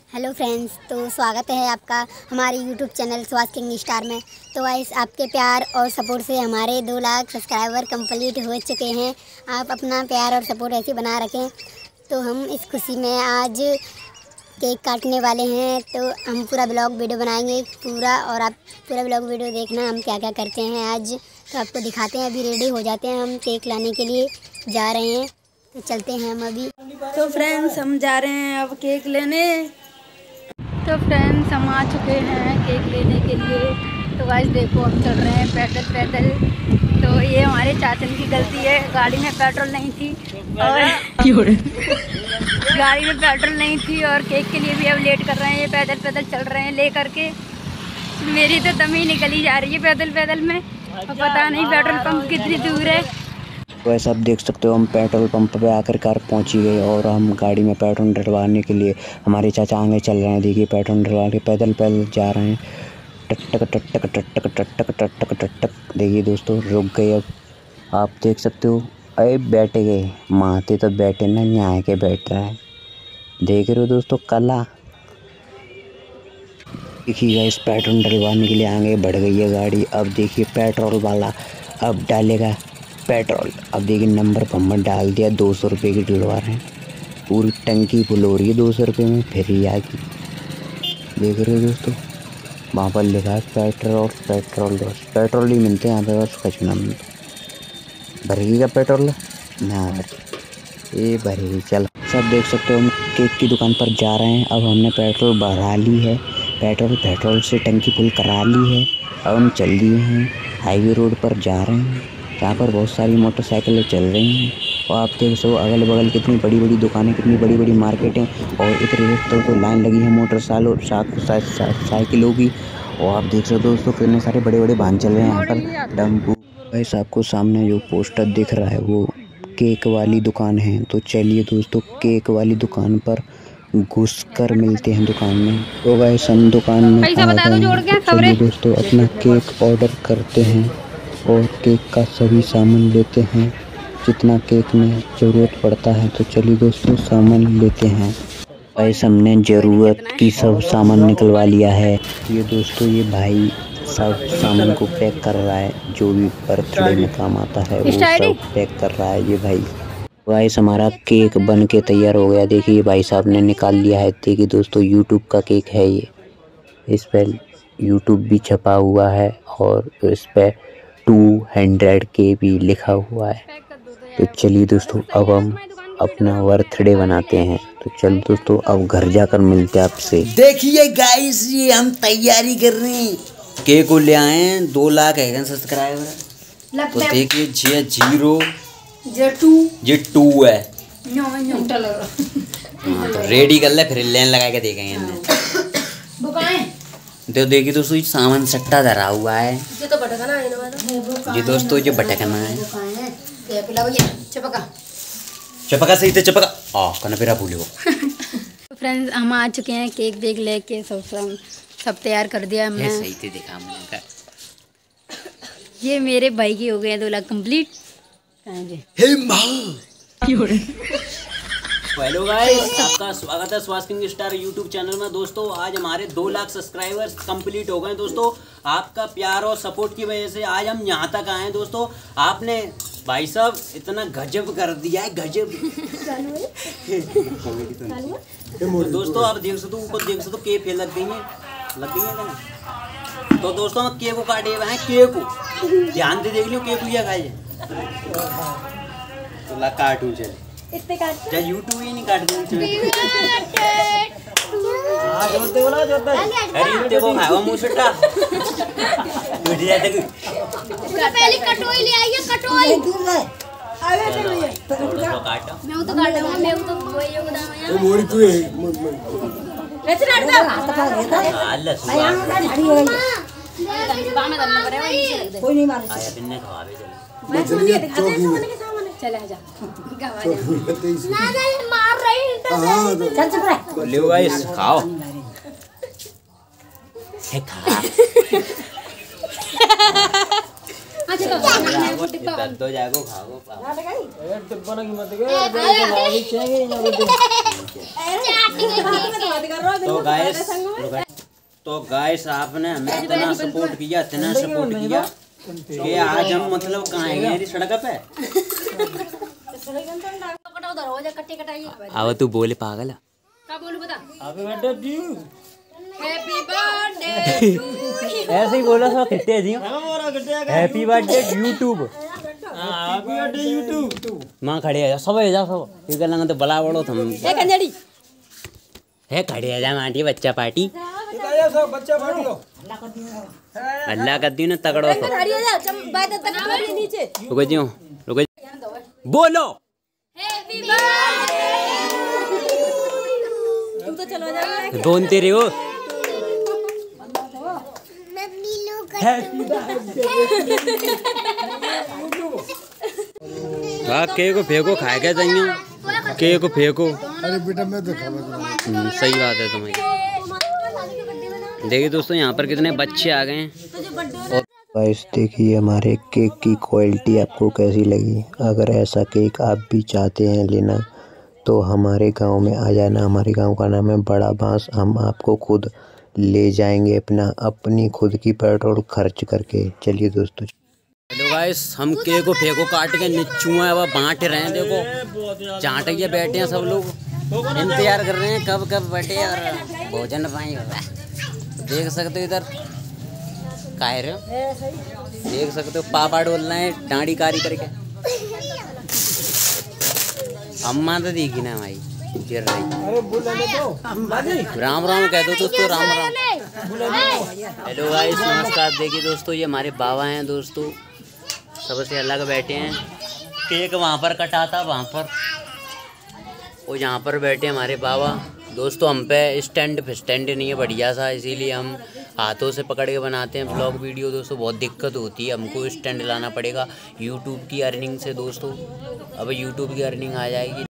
Hello friends, तो स्वागत है आपका हमारे यूट्यूब चैनल स्वास्थ्य किंग स्टार में। तो गाइस, आपके प्यार और सपोर्ट से हमारे 2 लाख सब्सक्राइबर कंप्लीट हो चुके हैं। आप अपना प्यार और सपोर्ट ऐसे बना रखें। तो हम इस खुशी में आज केक काटने वाले हैं। तो हम पूरा ब्लॉग वीडियो बनाएंगे पूरा, और आप पूरा ब्लॉग वीडियो देखना हम क्या क्या करते हैं आज। तो आपको दिखाते हैं। अभी रेडी हो जाते हैं, हम केक लाने के लिए जा रहे हैं। तो चलते हैं हम अभी। तो फ्रेंड्स, हम जा रहे हैं अब केक लेने। तो फ्रेंड्स, हम आ चुके हैं केक लेने के लिए। तो गाइस देखो, हम चल रहे हैं पैदल पैदल। तो ये हमारे चाचन की गलती है, गाड़ी में पेट्रोल नहीं थी और गाड़ी में पेट्रोल नहीं थी और केक के लिए भी अब लेट कर रहे हैं। ये पैदल पैदल चल रहे हैं ले करके। मेरी तो दम ही निकली जा रही है पैदल पैदल में। और पता नहीं पेट्रोल पंप कितनी दूर है। वैसे आप देख सकते हो, हम पेट्रोल पंप पे आकर कार पहुंची गए और हम गाड़ी में पेट्रोल डलवाने के लिए हमारे चाचा आगे चल रहे हैं। देखिए, पेट्रोल डलवा के पैदल पैदल जा रहे हैं। टक टक टक टक टक टक टक टक टक टक टक टक। देखिए दोस्तों, रुक गए। अब आप देख सकते हो, अरे बैठ गए। माते तो बैठे ना, यहाँ के बैठ रहा है। देख रहे हो दोस्तों कला। देखिएगा, इस पेट्रोल डलवाने के लिए आगे बढ़ गई है गाड़ी। अब देखिए, पेट्रोल वाला अब डालेगा पेट्रोल। अब देखिए, नंबर पंपर डाल दिया। 200 रुपये की डलवा रहे हैं। पूरी टंकी फुल हो रही है 200 रुपये में। फिर ही आगे देख रहे हो दोस्तों, वहाँ पर लिखा है पेट्रोल पेट्रोल। बस पेट्रोल ही मिलते हैं यहाँ पे, बस कुछ ना मिलता। भरेगी का पेट्रोल ना ये भरेगी। चलो, सब देख सकते हो, हम केक की दुकान पर जा रहे हैं। अब हमने पेट्रोल भरा ली है। पेट्रोल से टंकी फुल करा ली है। अब हम चल दिए हैं, हाईवे रोड पर जा रहे हैं, जहाँ पर बहुत सारी मोटरसाइकिलें चल रही हैं। और आप देख सकते हो, अगल बगल कितनी बड़ी बड़ी दुकानें, कितनी बड़ी बड़ी मार्केटें, और इधर तो लाइन लगी है मोटरसाइकिलों की। और आप देख सकते हो दोस्तों, कितने सारे बड़े बड़े वाहन चल रहे हैं यहाँ पर, टेम्पू। वैसे आपको सामने जो पोस्टर दिख रहा है वो केक वाली दुकान है। तो चलिए दोस्तों, केक वाली दुकान पर घुसकर मिलते हैं दुकान में। तो वैसे हम दुकान में आ गए। तो चलिए दोस्तों, अपना केक ऑर्डर करते हैं और केक का सभी सामान लेते हैं, जितना केक में ज़रूरत पड़ता है। तो चलिए दोस्तों, सामान लेते हैं। ऐसे हमने ज़रूरत की सब सामान निकलवा लिया है। ये दोस्तों, ये भाई सब सामान को पैक कर रहा है, जो भी बर्थडे में काम आता है वो सब पैक कर रहा है ये भाई। गाइस, हमारा केक बन के तैयार हो गया। देखिए, भाई साहब ने निकाल लिया है। देखिए दोस्तों, यूट्यूब का केक है ये। इस पर यूट्यूब भी छपा हुआ है और इस पर 200K भी लिखा हुआ है। तो चलिए दोस्तों, अब हम अपना बर्थडे बनाते हैं। तो चलो दोस्तों, अब घर जाकर मिलते हैं आपसे। देखिए गाइस, ये हम तैयारी कर रहे हैं। केक को ले आए हैं, 2 लाख है सब्सक्राइबर। तो देखिए, जे 0 जे 2 है। हाँ, तो रेडी कर ले, फिर लाइन लगा के देखेंगे इन्हें। तो देखिए दोस्तों, सामान सट्टा धरा हुआ है। ये दोस्तों, जो भटकना है चपका सही थे, चपका कहना फिर आप भूलो। फ्रेंड्स, हम आ चुके हैं, केक देख लेके सब तैयार कर दिया हमने। सही थे, देखा हमने। ये मेरे भाई की हो गए 2 लाख कंप्लीट। हेलो गाइस, आपका स्वागत है स्वास्थ्य किंग स्टार यूट्यूब चैनल में। दोस्तों, आज हमारे 2 लाख सब्सक्राइबर्स कंप्लीट हो गए। दोस्तों, आपका प्यार और सपोर्ट की वजह से आज हम यहाँ तक आए हैं। दोस्तों, आपने भाई साहब इतना गजब कर दिया है, गजब। तो दोस्तों, आप देख सकते हो, ऊपर देख सकते हो, केक लग गई है ना। तो दोस्तों, हम केक को काटे हुए हैं। केक को ध्यान से देख लियो, केक को खाए तो ला काटू चले जा, यूट्यूब ही नहीं काट दे। अरे इतने को खाओ मुंह से टा टूट जाता है। पहले कटोई ले आइए, कटोई। तो काटो, मैं तो काटूंगा, मैं तो वही योगदान है। वो मोरी तू है वैसे काट दो। अल्लाह कोई नहीं मारे। आया बिन्ने खवा दे मैं चले जा ना मार रही है। चल चुप रह। ले गाइस, खाओ है, खा। दो जागो खाओ। डिब्बा ना की मत गए। तो गाइस आपने हमें इतना सपोर्ट किया कि आज हम मतलब कहाँ हैं सड़क पे। अब तू बोले पागल ऐसे ही बोला था कितने जी हैप्पी बर्थडे यूट्यूब माँ खड़े आ जा सब आ जा सब ये करना तो बड़ा बड़ो तुम है खड़े आ जा माटी बच्चा पार्टी अल्लाह कर दी ना तगड़ो रुको जी रुको बोलो बोलते रहे हो केक को फेंको खाए क्या चाहिए केक को फेंको। अरे बेटा मैं तो सही बात है तुम्हारी। देखिए दोस्तों यहाँ पर कितने बच्चे आ गए हैं। गाइस देखिए हमारे केक की क्वालिटी आपको कैसी लगी। अगर ऐसा केक आप भी चाहते हैं लेना तो हमारे गांव में आ जाना। हमारे गांव का नाम है बड़ा बांस। हम आपको खुद ले जाएंगे अपनी खुद की पेट्रोल खर्च करके। चलिए दोस्तों। हेलो गाइस हम केक को फेंको काट के निचुआ अब बांट रहे हैं। देखो चांटिए बैठे हैं सब लोग इंतजार कर रहे हैं कब बैठे और भोजन पाएंगे होगा। देख सकते हो इधर काहे रहे हो देख सकते हो पापा डोल रहे हैं डांडी कारी करके। अम्मा तो देखी ना भाई गिर रही। राम राम कह दो दोस्तों राम राम। हेलो गाइस नमस्कार। देखिए दोस्तों ये हमारे बाबा हैं दोस्तों सबसे अलग बैठे हैं। केक वहाँ पर कटा था वहाँ पर और यहाँ पर बैठे हमारे बाबा दोस्तों। हम पे स्टैंड नहीं है बढ़िया सा इसीलिए हम हाथों से पकड़ के बनाते हैं ब्लॉग वीडियो दोस्तों। बहुत दिक्कत होती है हमको स्टैंड लाना पड़ेगा यूट्यूब की अर्निंग से दोस्तों। अब यूट्यूब की अर्निंग आ जाएगी।